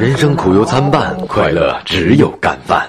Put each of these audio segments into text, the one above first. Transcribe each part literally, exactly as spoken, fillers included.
人生苦忧参半，快乐只有干饭。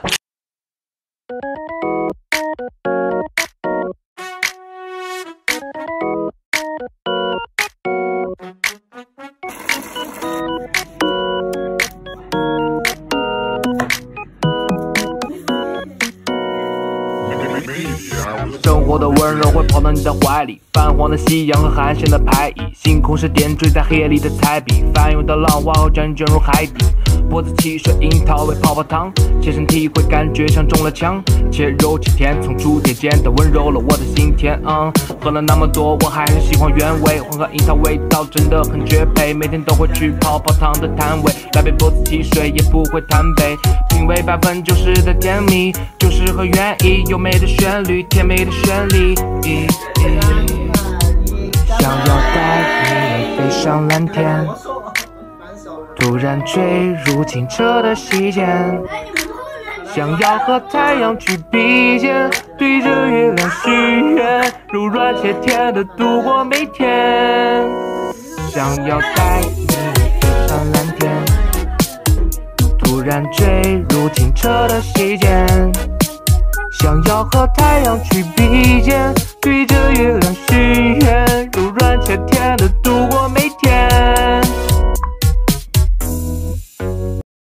生活的温柔会跑到你的怀里，泛黄的夕阳和寒暄的排异，星空是点缀在黑夜里的彩笔，翻涌的浪花后将你卷入海底。脖子汽水，樱桃味泡泡糖，切身体会感觉像中了枪，且柔且甜，从初点间的温柔了我的心田。嗯，喝了那么多，我还是喜欢原味，混合樱桃味道真的很绝配，每天都会去泡泡糖的摊位，来杯脖子汽水也不会贪杯，品味百分之九十的甜蜜，就是和愿意，优美的旋律，甜美的旋律，咦咦，想要带你飞上蓝天，突然坠入清澈的溪涧，想要和太阳去比肩，对着月亮许愿，柔软且甜的度过每天。想要带你飞上蓝天，突然坠入清澈的溪涧，想要和太阳去比肩，对着